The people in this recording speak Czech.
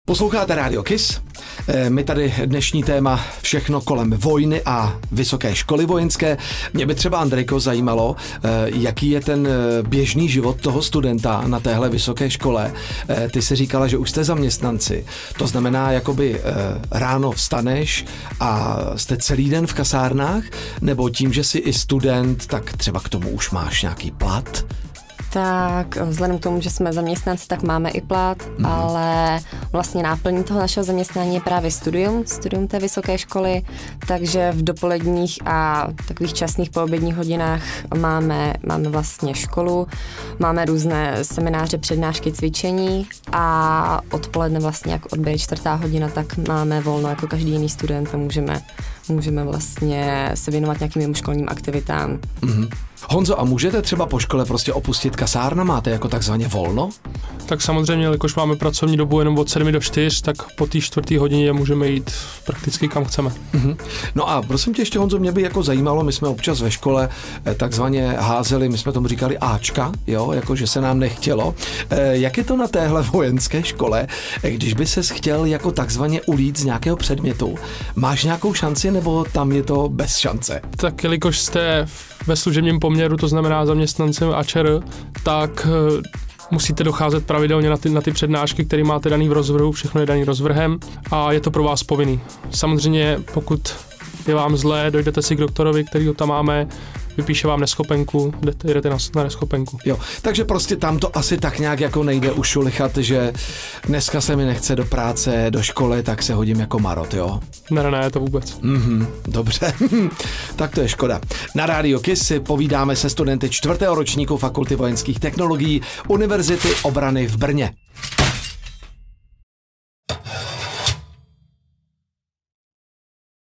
Posloucháte Rádio KISS. My tady dnešní téma všechno kolem vojny a vysoké školy vojenské. Mě by třeba, Andrejko, zajímalo, jaký je ten běžný život toho studenta na téhle vysoké škole. Ty jsi říkala, že už jste zaměstnanci. To znamená, jakoby ráno vstaneš a jste celý den v kasárnách? Nebo tím, že jsi i student, tak třeba k tomu už máš nějaký plat? Tak vzhledem k tomu, že jsme zaměstnanci, tak máme i plat, ale vlastně náplní toho našeho zaměstnání je právě studium té vysoké školy, takže v dopoledních a takových časných poobědních hodinách máme vlastně školu, máme různé semináře, přednášky, cvičení a odpoledne vlastně, jak odběje 4. hodina, tak máme volno jako každý jiný student a můžeme vlastně se věnovat nějakým mimoškolním aktivitám. Honzo, a můžete třeba po škole prostě opustit kasárna? Máte jako takzvaně volno? Tak samozřejmě, jelikož máme pracovní dobu jenom od 7 do 4, tak po té 4. hodině můžeme jít prakticky kam chceme. No a prosím tě ještě, Honzo, mě by jako zajímalo, my jsme občas ve škole takzvaně házeli, my jsme tomu říkali Ačka, jo, jako že se nám nechtělo. Jak je to na téhle vojenské škole, když by ses chtěl jako takzvaně ulít z nějakého předmětu? Máš nějakou šanci, nebo tam je to bez šance? Tak jelikož jste ve služebním poměru, to znamená zaměstnancem AČR, tak musíte docházet pravidelně na ty přednášky, které máte daný v rozvrhu, všechno je daný rozvrhem a je to pro vás povinný. Samozřejmě, pokud je vám zlé, dojdete si k doktorovi, kterýho tam máme, vypíše vám neschopenku, jdete na neschopenku. Jo, takže prostě tam to asi tak nějak jako nejde ušulichat, že dneska se mi nechce do práce, do školy, tak se hodím jako marot, jo? Ne, to vůbec. Dobře, tak to je škoda. Na Rádio KISS si povídáme se studenty 4. ročníku Fakulty vojenských technologií Univerzity obrany v Brně.